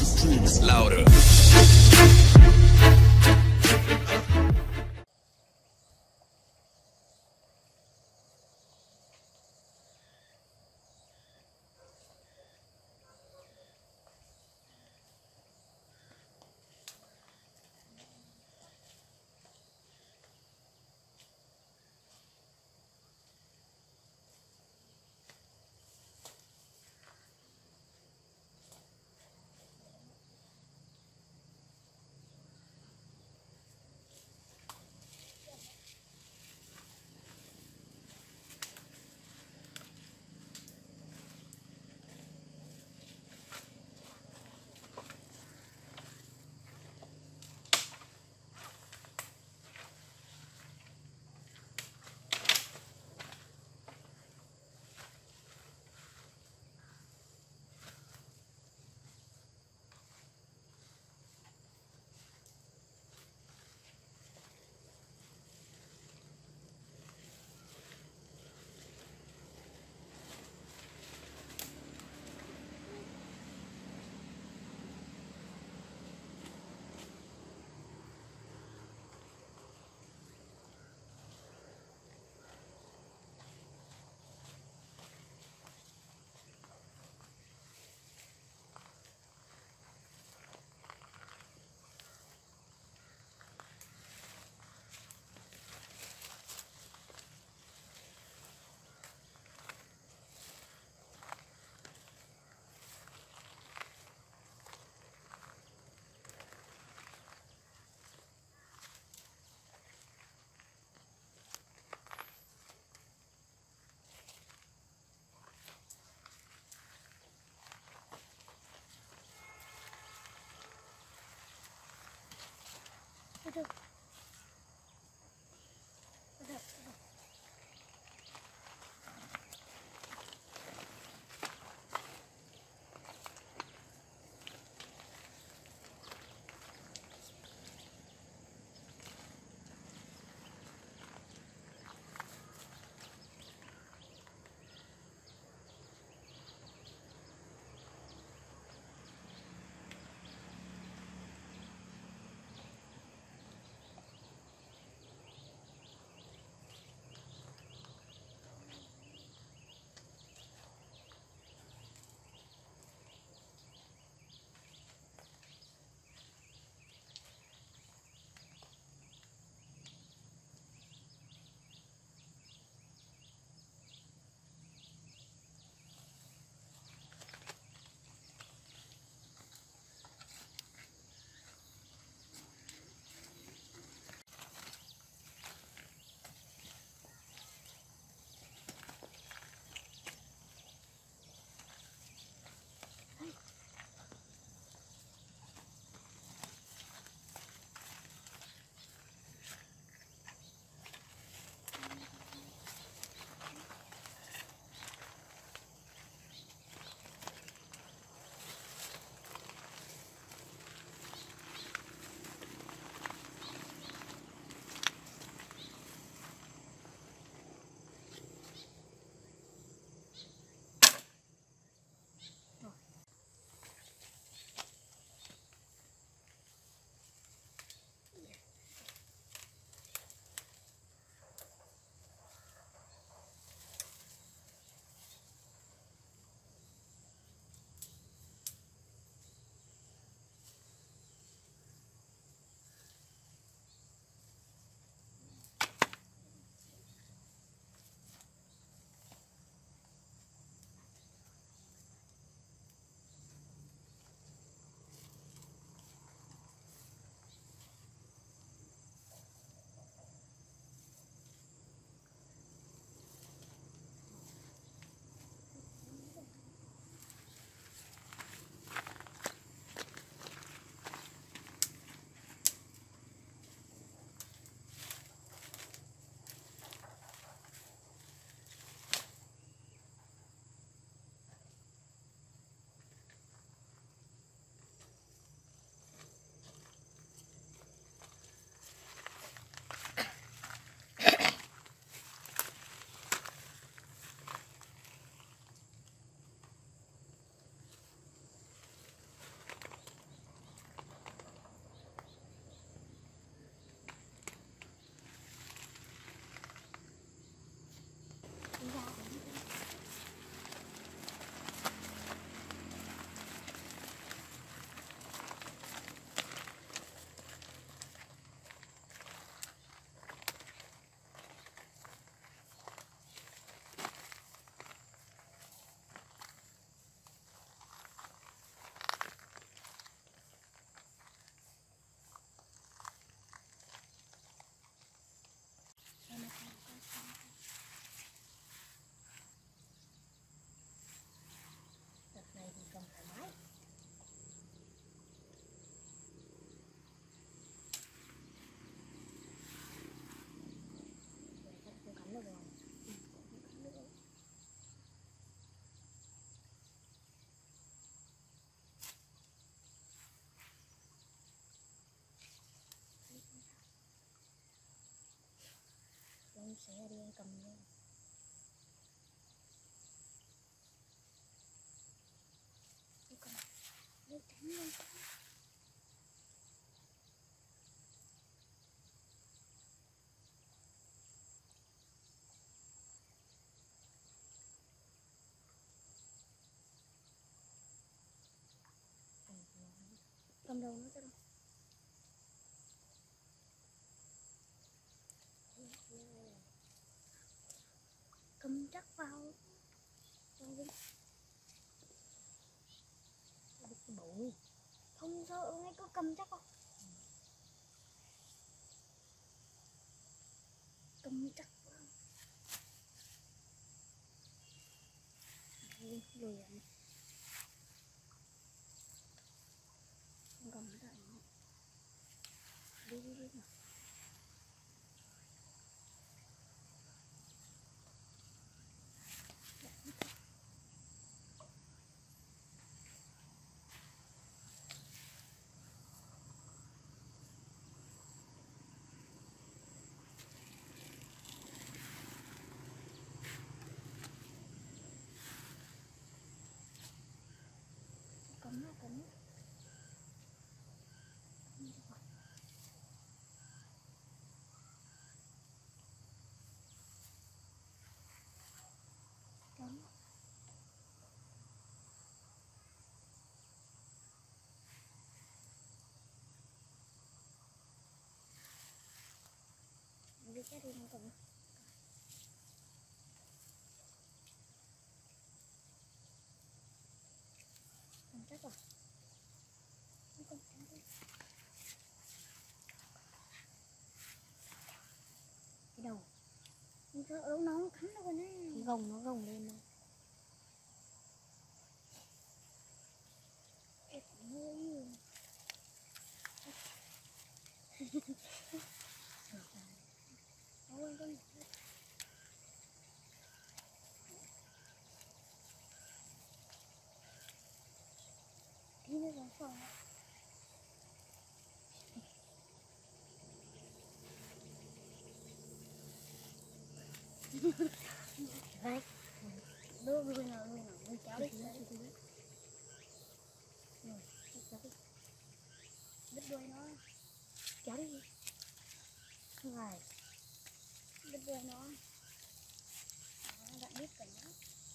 Streams louder. xe đi cầm lên. Cầm lấy tránh lên. Cầm đầu nó cho đâu. Cầm chắc vào. Bụi. Không sợ ngay có cầm chắc không? Cầm chắc vào. Lùi ảnh. Không cầm ở đây. Đi nào. Cầm nó. Đi cái đi không cầm. Cầm chắc rồi. Không cầm chắc rồi. Cái đầu. Không sợ đâu nó cắn đâu nè. Cái gồng nó gồng lên rồi. Ê, hơi. Ôi con. Đi nó ra phòng. Đấy. Đưa nào, cháu đi. Rồi, cháu đi. Đứt đuôi nó. Cháu đi. Rồi. Đứt đuôi nó. Bạn biết cả nó.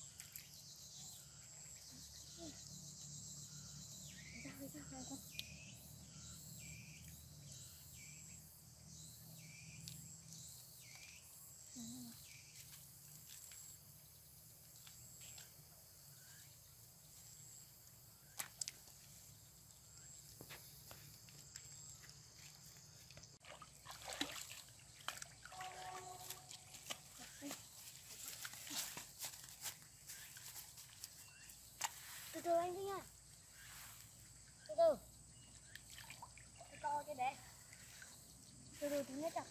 Ra con. Từ từ anh đi nha. Từ từ. To cái bé. Từ từ thứ nhất à.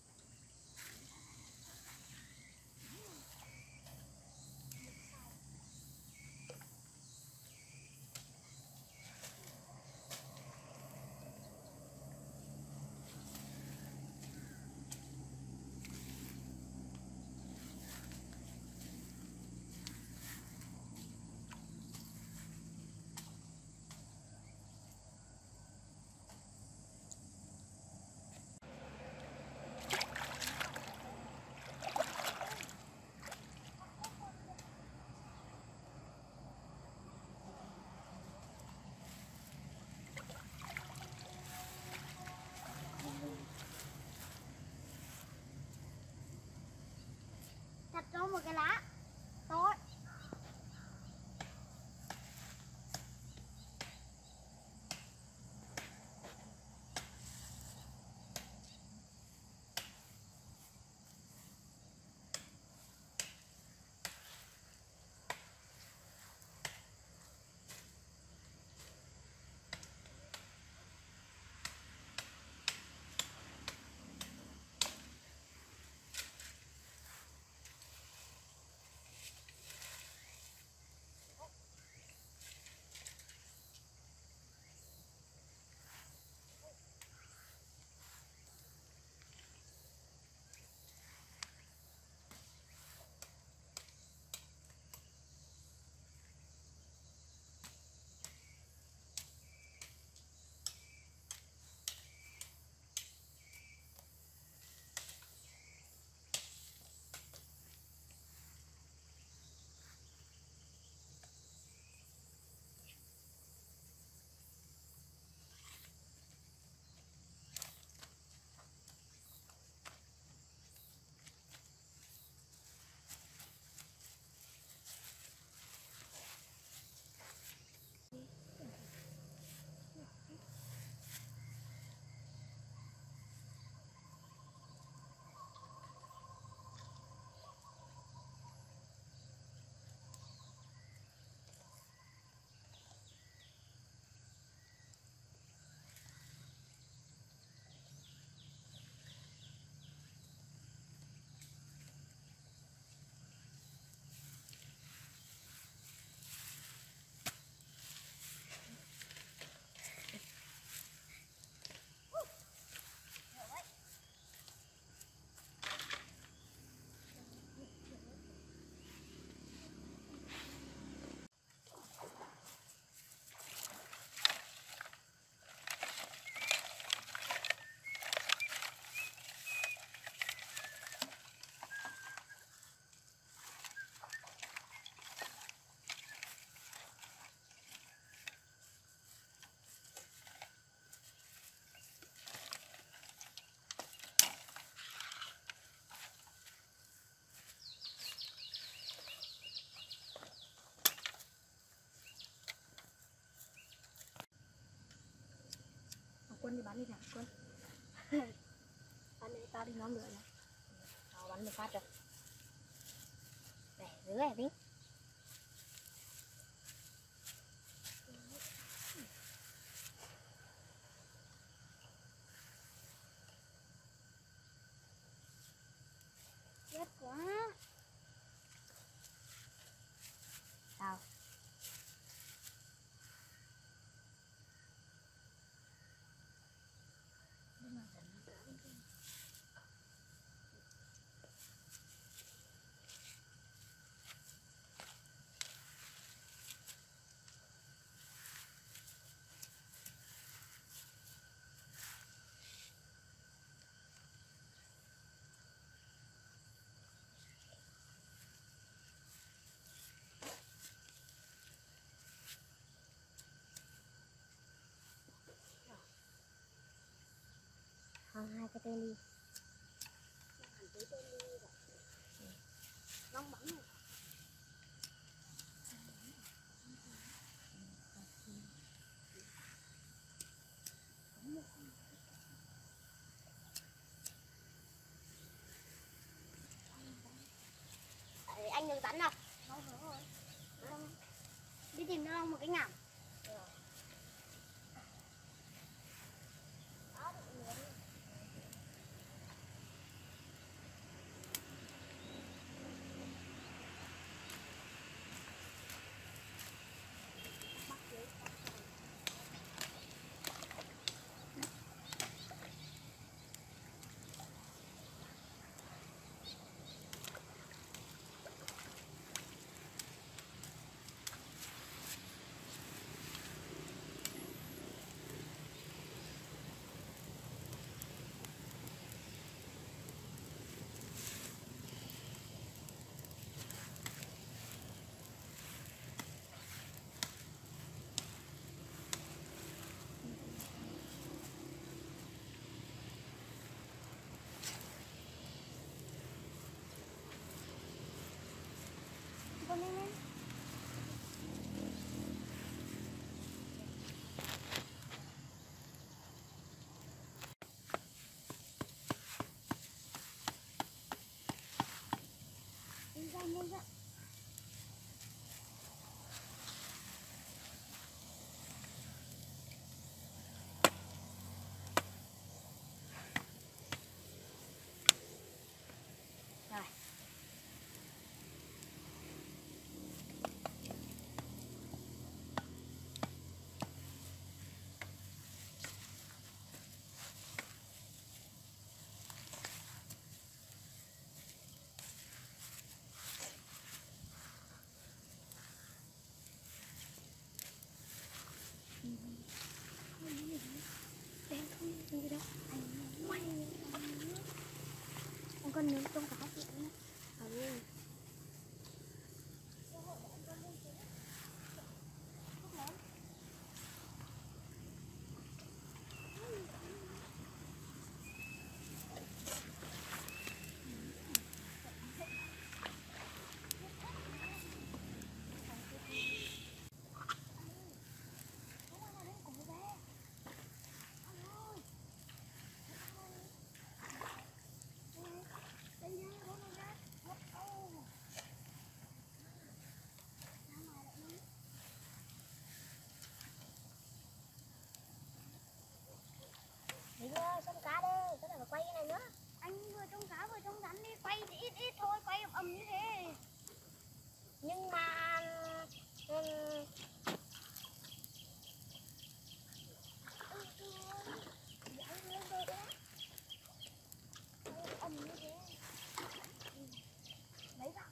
Chặt cho một cái lá to. Quân đi bắn đi nào Quân. Bắn đi tao đi nhóm lửa này. Tao bắn một phát rồi. Này dưới này đi. Chết quá. Sao? Hai cái tên đi. Long bắn này. Anh đừng bắn đâu. Đi tìm nó một cái ngảm. Con lên lên. Lên ra. Rồi. Con nướng trong cá vậy nhé. Xong cá đây, cái này phải quay cái này nữa. Anh vừa trông cá vừa trông rắn đi, quay thì ít ít thôi, quay ầm như thế. Nhưng mà ầm như thế. Lấy vào.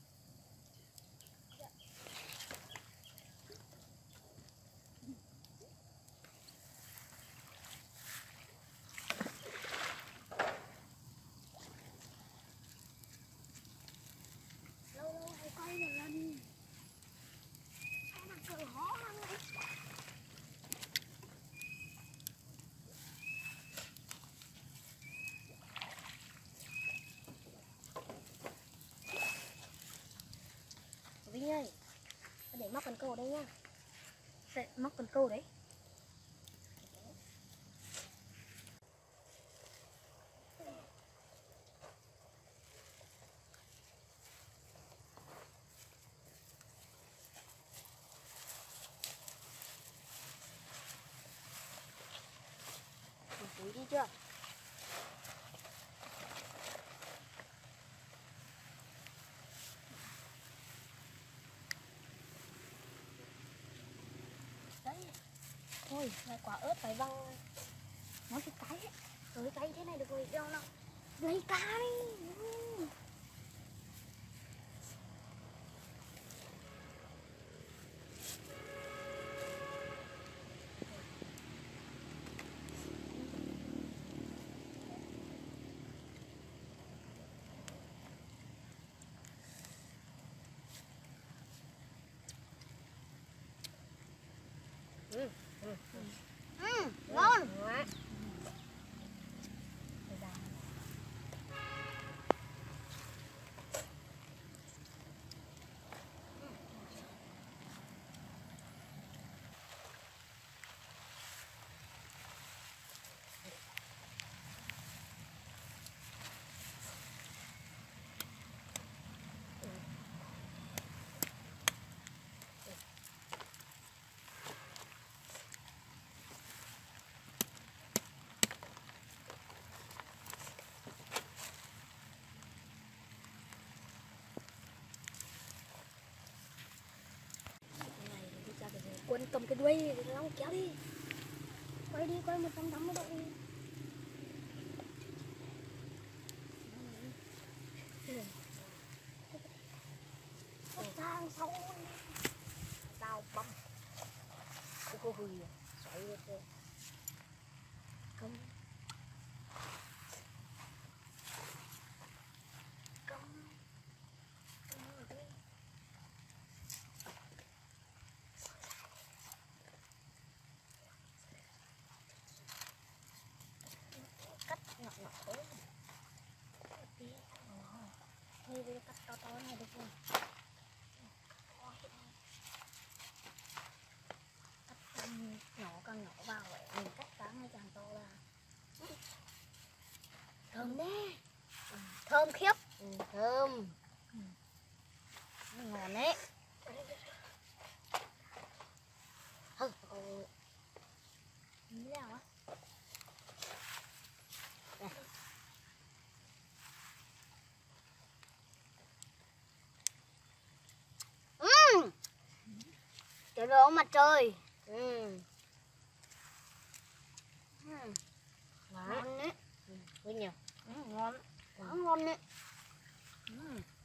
Quay một lần. Sao mà sợ hó hăng vậy? Vinh ơi, để móc cần câu ở đây nhá. Để móc cần câu đấy. chưa? Đấy. Thôi, lại quả ớt phải văng nó cái ấy. Rồi cây thế này được rồi đâu nào. Lấy cái. Ngon. Quân cầm cái đuôi long kéo đi, quay đi, quay 180 độ đi. Sang sau tao bấm cô hùi xoay được cầm cầm cắt nhỏ nhỏ thôi, hơi cắt to to này được không? Nhỏ càng nhỏ vào vậy mình cắt cá ngay càng to ra. Thơm đấy, thơm khiếp, thơm, ngon đấy. Như nào á? Trời ơi, mặt trời. Ngon đấy. Ngon. Quá ngon đấy.